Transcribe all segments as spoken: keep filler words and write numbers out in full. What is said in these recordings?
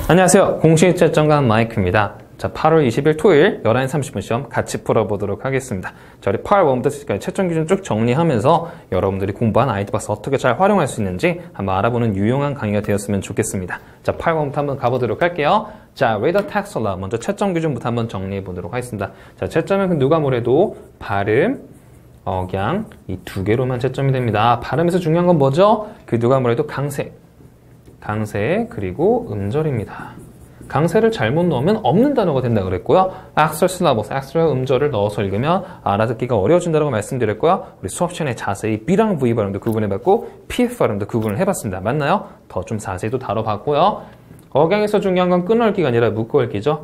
안녕하세요. 공식 채점관 마이크입니다. 자, 팔월 이십일 토요일 열한 시 삼십 분 시험 같이 풀어보도록 하겠습니다. 자, 우리 팔월 일부터 십까지 채점 기준 쭉 정리하면서 여러분들이 공부한 아이디박스 어떻게 잘 활용할 수 있는지 한번 알아보는 유용한 강의가 되었으면 좋겠습니다. 자, 팔월 일부터 한번 가보도록 할게요. 자, read the text aloud. 먼저 채점 기준부터 한번 정리해 보도록 하겠습니다. 자, 채점은 누가 뭐래도 발음, 억양 이 두 개로만 채점이 됩니다. 발음에서 중요한 건 뭐죠? 그 누가 뭐래도 강세, 강세 그리고 음절입니다. 강세를 잘못 넣으면 없는 단어가 된다 그랬고요. extra syllables, extra 음절을 넣어서 읽으면 알아듣기가 어려워진다고 말씀드렸고요. 우리 수업 시간에 자세히 B랑 V 발음도 구분해봤고 P 발음도 구분을 해봤습니다. 맞나요? 더 좀 자세히도 다뤄봤고요. 억양에서 중요한 건 끊어읽기가 아니라 묶어읽기죠.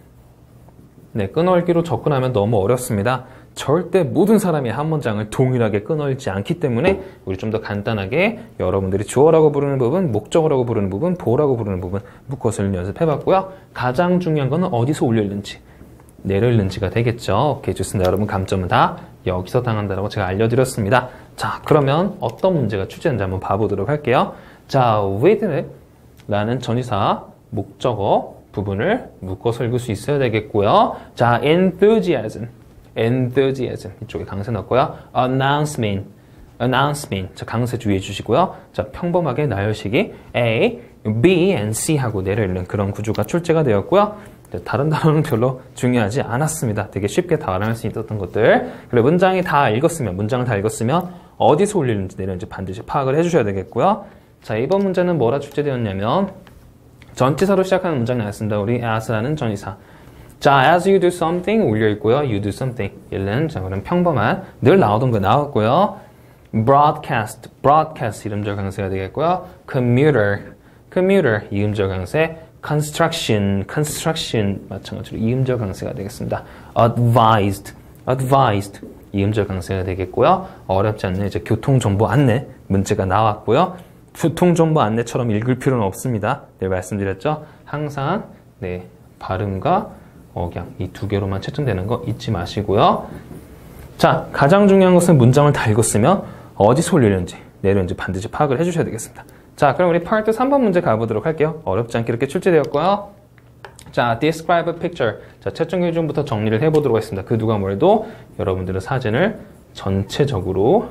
네, 끊어읽기로 접근하면 너무 어렵습니다. 절대 모든 사람이 한 문장을 동일하게 끊어읽지 않기 때문에 우리 좀 더 간단하게 여러분들이 주어라고 부르는 부분, 목적어라고 부르는 부분, 보어라고 부르는 부분 묶어서 연습해봤고요. 가장 중요한 거는 어디서 올려있는지, 내려있는지가 되겠죠. 오케이, 좋습니다. 여러분 감점은 다 여기서 당한다라고 제가 알려드렸습니다. 자, 그러면 어떤 문제가 출제되는지 한번 봐보도록 할게요. 자, with 라는 전치사, 목적어 부분을 묶어서 읽을 수 있어야 되겠고요. 자, enthusiasm. enthusiasm 이쪽에 강세 넣었고요. announcement, announcement 자 강세 주의해 주시고요. 자 평범하게 나열식이 A, B, and C 하고 내려있는 그런 구조가 출제가 되었고요. 다른 단어는 별로 중요하지 않았습니다. 되게 쉽게 발음할 수 있었던 것들. 그리고 문장이 다 읽었으면 문장을 다 읽었으면 어디서 올리는지 내리는지 반드시 파악을 해주셔야 되겠고요. 자 이번 문제는 뭐라 출제되었냐면 전치사로 시작하는 문장이 나왔습니다. 우리 as라는 전치사. 자, as you do something 올려있고요. you do something. 얘는 자, 그럼 평범한 늘 나오던 거 나왔고요. broadcast, broadcast 이음절 강세가 되겠고요. commuter, commuter 이음절 강세. construction, construction 마찬가지로 이음절 강세가 되겠습니다. advised, advised 이음절 강세가 되겠고요. 어렵지 않네. 이제 교통정보 안내 문제가 나왔고요. 교통정보 안내처럼 읽을 필요는 없습니다. 네, 말씀드렸죠. 항상 네 발음과 억양 이 두 개로만 채점되는 거 잊지 마시고요. 자, 가장 중요한 것은 문장을 다 읽었으면 어디서 올리는지 내리는지 반드시 파악을 해주셔야 되겠습니다. 자, 그럼 우리 파트 삼 번 문제 가보도록 할게요. 어렵지 않게 이렇게 출제되었고요. 자, describe a picture. 자, 채점 기준부터 정리를 해보도록 하겠습니다. 그 누가 뭐래도 여러분들은 사진을 전체적으로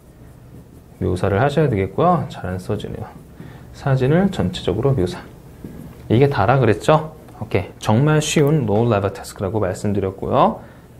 묘사를 하셔야 되겠고요. 잘 안 써지네요. 사진을 전체적으로 묘사. 이게 다라 그랬죠? 오케이. 정말 쉬운 low level task라고 말씀드렸고요.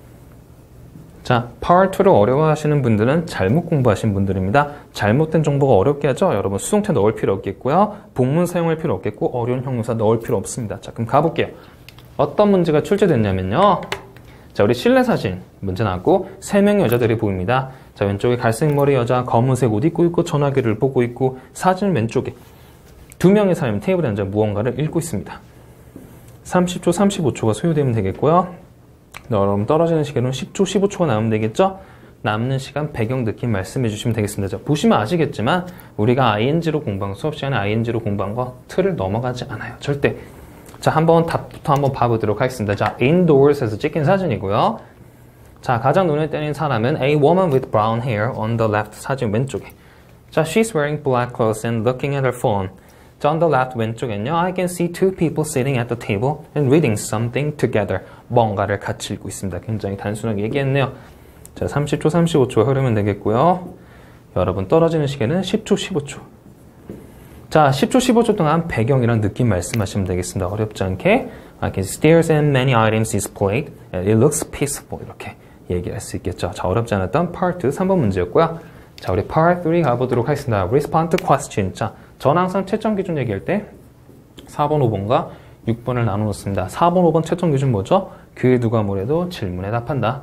자, part 이를 어려워하시는 분들은 잘못 공부하신 분들입니다. 잘못된 정보가 어렵게 하죠? 여러분 수동태 넣을 필요 없겠고요. 복문 사용할 필요 없겠고 어려운 형용사 넣을 필요 없습니다. 자, 그럼 가볼게요. 어떤 문제가 출제됐냐면요. 자, 우리 실내 사진 문제 나왔고 세 명의 여자들이 보입니다. 자, 왼쪽에 갈색 머리 여자 검은색 옷 입고 있고 전화기를 보고 있고 사진 왼쪽에 두 명의 사람이 테이블에 앉아 무언가를 읽고 있습니다. 삼십 초, 삼십오 초가 소요되면 되겠고요. 여러분 떨어지는 시간은 십 초, 십오 초가 남으면 되겠죠? 남는 시간 배경 느낌 말씀해 주시면 되겠습니다. 자, 보시면 아시겠지만 우리가 아이엔지로 공부한 수업 시간에 아이엔지로 공부한 거 틀을 넘어가지 않아요. 절대. 자, 한번 답부터 한번 봐보도록 하겠습니다. 자, indoors에서 찍힌 사진이고요. 자, 가장 눈에 띄는 사람은 a woman with brown hair on the left 사진 왼쪽에. 자, she's wearing black clothes and looking at her phone. 자, on the left 왼쪽엔요. I can see two people sitting at the table and reading something together. 뭔가를 같이 읽고 있습니다. 굉장히 단순하게 얘기했네요. 자, 삼십 초, 삼십오 초 흐르면 되겠고요. 여러분 떨어지는 시계는 십 초, 십오 초. 자, 십 초, 십오 초 동안 배경이랑 느낌 말씀하시면 되겠습니다. 어렵지 않게. I can see stairs and many items displayed. It looks peaceful. 이렇게 얘기할 수 있겠죠. 자, 어렵지 않았던 part 삼 번 문제였고요. 자, 우리 part 삼 가보도록 하겠습니다. Respond to question. 자, 저는 항상 채점 기준 얘기할 때 사 번, 오 번과 육 번을 나눠 놓습니다. 사 번, 오 번 채점 기준 뭐죠? 그 누가 뭐래도 질문에 답한다.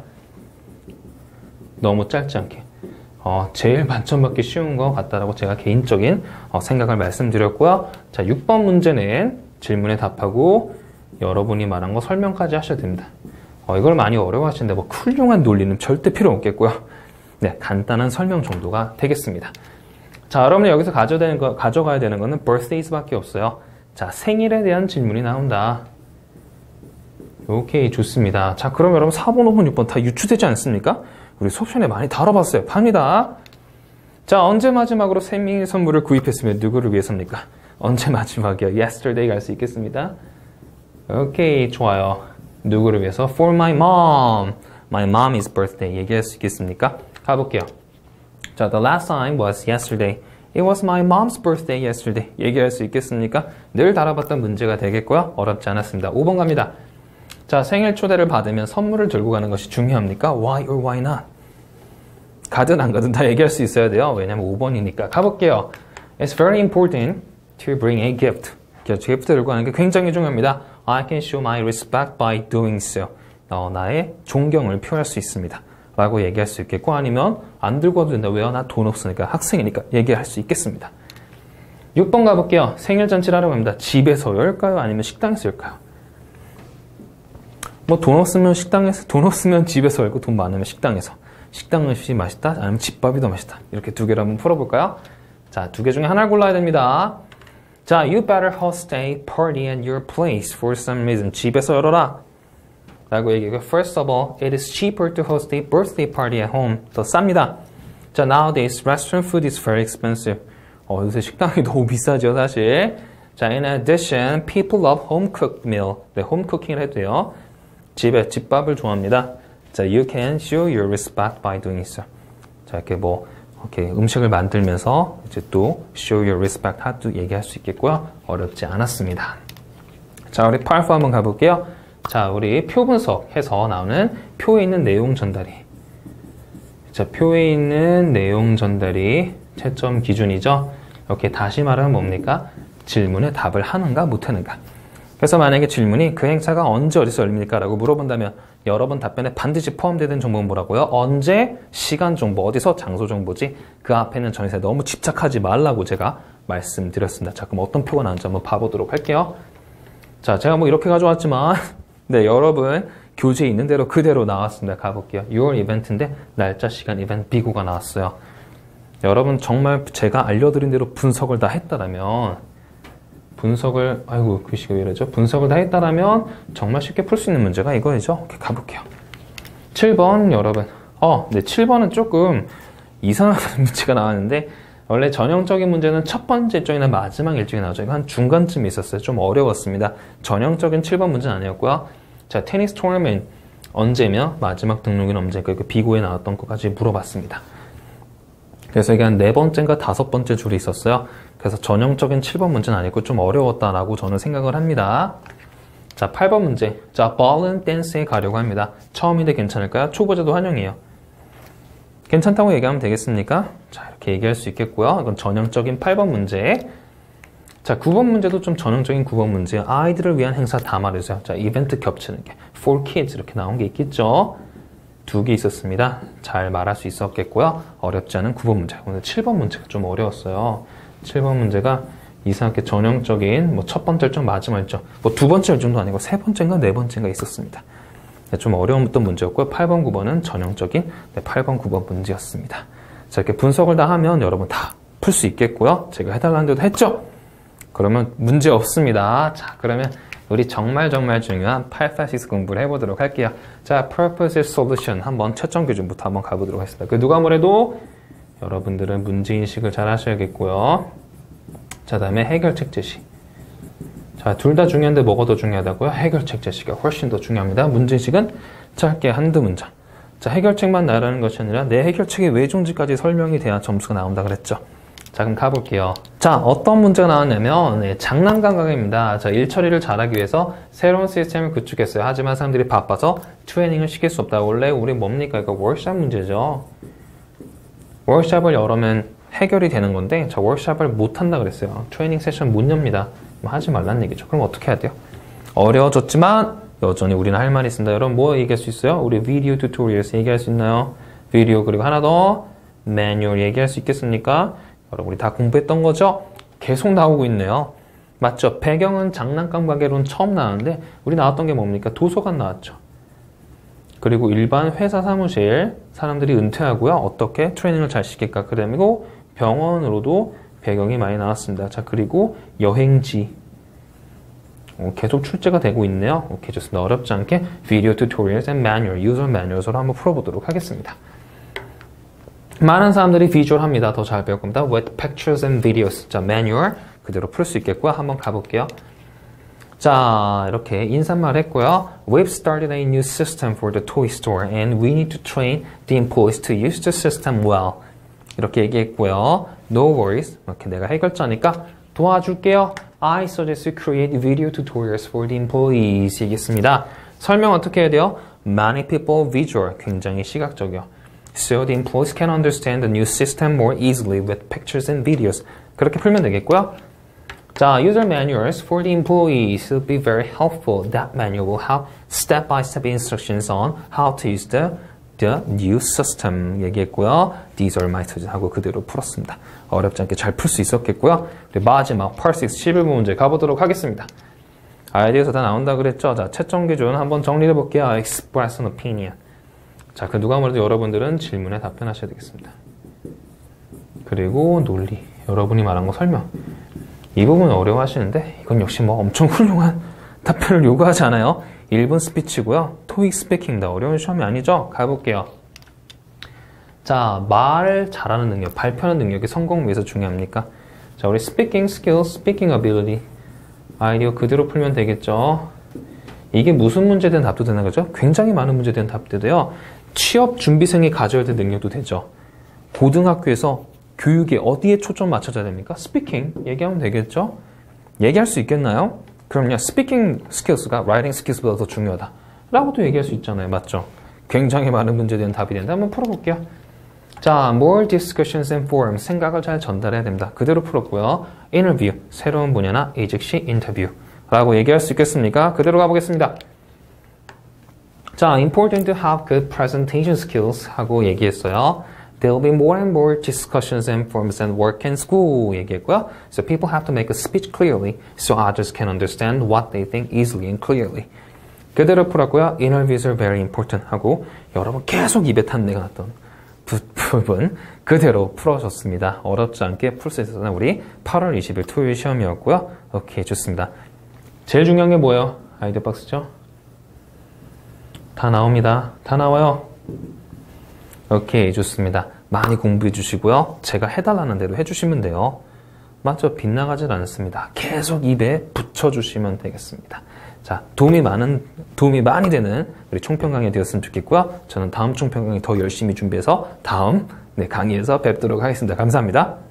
너무 짧지 않게. 어, 제일 만점 받기 쉬운 것 같다라고 제가 개인적인 어, 생각을 말씀드렸고요. 자, 육 번 문제는 질문에 답하고 여러분이 말한 거 설명까지 하셔야 됩니다. 어, 이걸 많이 어려워하시는데 뭐 훌륭한 논리는 절대 필요 없겠고요. 네, 간단한 설명 정도가 되겠습니다. 자, 여러분이 여기서 가져야 되는 거, 가져가야 되는 거는 birthdays밖에 없어요. 자, 생일에 대한 질문이 나온다. 오케이, 좋습니다. 자, 그럼 여러분 사 번, 오 번, 육 번 다 유추되지 않습니까? 우리 수업 시간에 많이 다뤄봤어요. 팝니다. 자, 언제 마지막으로 생일 선물을 구입했으면 누구를 위해서입니까? 언제 마지막이야? yesterday 갈 수 있겠습니다. 오케이, 좋아요. 누구를 위해서? For my mom. My mommy's birthday. 얘기할 수 있겠습니까? 가볼게요. 자, the last time was yesterday. It was my mom's birthday yesterday. 얘기할 수 있겠습니까? 늘 다뤄봤던 문제가 되겠고요. 어렵지 않았습니다. 오 번 갑니다. 자, 생일 초대를 받으면 선물을 들고 가는 것이 중요합니까? Why or why not? 가든 안 가든 다 얘기할 수 있어야 돼요. 왜냐면 오 번이니까. 가볼게요. It's very important to bring a gift. 기프트 들고 가는 게 굉장히 중요합니다. I can show my respect by doing so. 어, 나의 존경을 표할 수 있습니다. 라고 얘기할 수 있겠고, 아니면 안 들고 와도 된다. 왜요? 나 돈 없으니까, 학생이니까 얘기할 수 있겠습니다. 육 번 가볼게요. 생일 잔치를 하려고 합니다. 집에서 열까요? 아니면 식당에서 열까요? 뭐 돈 없으면 식당에서, 돈 없으면 집에서 열고 돈 많으면 식당에서. 식당 음식이 맛있다? 아니면 집밥이 더 맛있다? 이렇게 두 개를 한번 풀어볼까요? 자, 두 개 중에 하나를 골라야 됩니다. 자, you better host a party at your place for some reason. 집에서 열어라. 라고 얘기하고, first of all, it is cheaper to host a birthday party at home. 더 쌉니다. 자, nowadays, restaurant food is very expensive. 어, 요새 식당이 너무 비싸죠, 사실. 자, in addition, people love home-cooked meal. 네, 홈쿠킹을 해도 돼요. 집에, 집밥을 좋아합니다. 자, you can show your respect by doing so. 자, 이렇게 뭐, 이렇게 음식을 만들면서 이제 또 show your respect 하도 얘기할 수 있겠고요. 어렵지 않았습니다. 자, 우리 팔 번 한번 가볼게요. 자, 우리 표 분석해서 나오는 표에 있는 내용 전달이. 자, 표에 있는 내용 전달이 채점 기준이죠. 이렇게 다시 말하면 뭡니까? 질문에 답을 하는가 못하는가. 그래서 만약에 질문이 그 행사가 언제 어디서 열립니까? 라고 물어본다면 여러분 답변에 반드시 포함되는 정보는 뭐라고요? 언제, 시간 정보, 어디서, 장소 정보지. 그 앞에는 전에서 너무 집착하지 말라고 제가 말씀드렸습니다. 자, 그럼 어떤 표가 나오는지 한번 봐보도록 할게요. 자, 제가 뭐 이렇게 가져왔지만 네, 여러분 교재에 있는 대로 그대로 나왔습니다. 가볼게요. 유월 이벤트인데 날짜, 시간, 이벤트, 비고가 나왔어요. 여러분 정말 제가 알려드린 대로 분석을 다 했다라면 분석을, 아이고 글씨가 왜 이러죠? 분석을 다 했다라면 정말 쉽게 풀 수 있는 문제가 이거이죠. 이렇게 가볼게요. 칠 번 여러분. 어, 네, 칠 번은 조금 이상한 문제가 나왔는데 원래 전형적인 문제는 첫 번째 일정이나 마지막 일정이 나오죠. 이거 한 중간쯤에 있었어요. 좀 어려웠습니다. 전형적인 칠 번 문제는 아니었고요. 자, 테니스 토너먼트 언제며 마지막 등록일은 언제일까? 그 비고에 나왔던 것까지 물어봤습니다. 그래서 이게 한 네 번째인가 다섯 번째 줄이 있었어요. 그래서 전형적인 칠 번 문제는 아니고 좀 어려웠다라고 저는 생각을 합니다. 자, 팔 번 문제. 자, balloon dance에 가려고 합니다. 처음인데 괜찮을까요? 초보자도 환영이에요. 괜찮다고 얘기하면 되겠습니까? 자, 이렇게 얘기할 수 있겠고요. 이건 전형적인 팔 번 문제. 자, 구 번 문제도 좀 전형적인 구 번 문제예요. 아이들을 위한 행사 다 말해주세요. 자, 이벤트 겹치는 게 for kids 이렇게 나온 게 있겠죠. 두 개 있었습니다. 잘 말할 수 있었겠고요. 어렵지 않은 구 번 문제. 오늘 칠 번 문제가 좀 어려웠어요. 칠 번 문제가 이상하게 전형적인 뭐 첫 번째 일정, 마지막 일정, 뭐 두 번째 일정도 아니고 세 번째인가 네 번째인가 있었습니다. 네, 좀 어려웠던 문제였고요. 팔 번, 구 번은 전형적인 네, 팔 번, 구 번 문제였습니다. 자, 이렇게 분석을 다 하면 여러분 다 풀 수 있겠고요. 제가 해달라는 대로 했죠? 그러면 문제 없습니다. 자, 그러면 우리 정말 정말 중요한 팔, 오, 육 공부를 해보도록 할게요. 자, purpose solution 한번 채점 기준부터 한번 가보도록 하겠습니다. 그 누가 뭐래도 여러분들은 문제인식을 잘 하셔야겠고요. 자, 다음에 해결책 제시. 자, 둘 다 중요한데 뭐가 더 중요하다고요? 해결책 제시가 훨씬 더 중요합니다. 문제인식은 짧게 한두 문장. 자, 해결책만 나라는 것이 아니라 내 해결책이 왜 좋은지까지 설명이 돼야 점수가 나온다 그랬죠. 자, 그럼 가볼게요. 자, 어떤 문제가 나왔냐면 네, 장난 감각입니다. 자, 일 처리를 잘하기 위해서 새로운 시스템을 구축했어요. 하지만 사람들이 바빠서 트레이닝을 시킬 수 없다. 원래 우리 뭡니까? 이거 워크샵 문제죠. 워크샵을 열으면 해결이 되는 건데 자, 워크샵을 못한다 그랬어요. 트레이닝 세션 못 엽니다. 하지 말라는 얘기죠. 그럼 어떻게 해야 돼요? 어려워졌지만 여전히 우리는 할 말이 있습니다. 여러분 뭐 얘기할 수 있어요? 우리 비디오 튜토리얼에서 얘기할 수 있나요? 비디오 그리고 하나 더 매뉴얼 얘기할 수 있겠습니까? 여러분 우리 다 공부했던 거죠? 계속 나오고 있네요. 맞죠? 배경은 장난감 가게론 처음 나왔는데 우리 나왔던 게 뭡니까? 도서관 나왔죠. 그리고 일반 회사 사무실 사람들이 은퇴하고요. 어떻게 트레이닝을 잘 시킬까? 그리고 병원으로도 배경이 많이 나왔습니다. 자, 그리고 여행지 어, 계속 출제가 되고 있네요. 오케이, 좋습니다. 어렵지 않게 Video Tutorials and Manual, User Manuals로 한번 풀어보도록 하겠습니다. 많은 사람들이 비주얼 합니다. 더 잘 배울 겁니다. With Pictures and Videos. 자, Manual, 그 그대로 풀 수 있겠고요. 한번 가볼게요. 자, 이렇게 인사말 했고요. We've started a new system for the toy store and we need to train the employees to use the system well. 이렇게 얘기했고요. No worries. 이렇게 내가 해결자니까 도와줄게요. I suggest you create video tutorials for the employees. 얘기했습니다. 설명 어떻게 해야 돼요? Many people visual. 굉장히 시각적이요. So the employees can understand the new system more easily with pictures and videos. 그렇게 풀면 되겠고요. 자, user manuals for the employees will be very helpful. That manual will have step-by-step instructions on how to use the, the new system. 얘기했고요. These are my suggestions 하고 그대로 풀었습니다. 어렵지 않게 잘 풀 수 있었겠고요. 그리고 마지막 Part 육 십일 번 문제 가보도록 하겠습니다. 아이디어에서 다 나온다 그랬죠? 자, 채점 기준 한번 정리해 볼게요. Express an opinion. 자, 그 누가 뭐래도 여러분들은 질문에 답변하셔야 되겠습니다. 그리고 논리. 여러분이 말한 거 설명. 이 부분 어려워하시는데 이건 역시 뭐 엄청 훌륭한 답변을 요구하지 않아요. 일 분 스피치고요. 토익 스피킹 다 어려운 시험이 아니죠? 가볼게요. 자, 말 잘하는 능력, 발표하는 능력이 성공 위해서 중요합니까? 자, 우리 speaking skills, speaking ability 아이디어 그대로 풀면 되겠죠. 이게 무슨 문제에 대한 답도 되는 거죠? 굉장히 많은 문제에 대한 답도 돼요. 취업 준비생이 가져야 될 능력도 되죠. 고등학교에서 교육에 어디에 초점 맞춰줘야 됩니까? 스피킹 얘기하면 되겠죠? 얘기할 수 있겠나요? 그럼요. 스피킹 스킬스가 라이팅 스킬스보다 더 중요하다 라고도 얘기할 수 있잖아요. 맞죠? 굉장히 많은 문제에 대한 답이 된다. 한번 풀어볼게요. 자, more discussions and forums. 생각을 잘 전달해야 됩니다. 그대로 풀었고요. interview. 새로운 분야나 이 즉시 인터뷰 라고 얘기할 수 있겠습니까? 그대로 가보겠습니다. 자, important to have good presentation skills 하고 얘기했어요. There will be more and more discussions and forums and work in school 얘기했고요. So people have to make a speech clearly so others can understand what they think easily and clearly. 그대로 풀었고요. Interviews are very important 하고 여러분 계속 입에 탄내가 났던 부분 그대로 풀어줬습니다. 어렵지 않게 풀 수 있었던 우리 팔월 이십일 토요일 시험이었고요. 오케이, 좋습니다. 제일 중요한 게 뭐예요? 아이디어 박스죠? 다 나옵니다. 다 나와요. 오케이, 좋습니다. 많이 공부해 주시고요. 제가 해달라는 대로 해주시면 돼요. 맞죠? 빗나가질 않습니다. 계속 입에 붙여주시면 되겠습니다. 자, 도움이 많은, 도움이 많이 되는 우리 총평 강의 되었으면 좋겠고요. 저는 다음 총평 강의 더 열심히 준비해서 다음 네, 강의에서 뵙도록 하겠습니다. 감사합니다.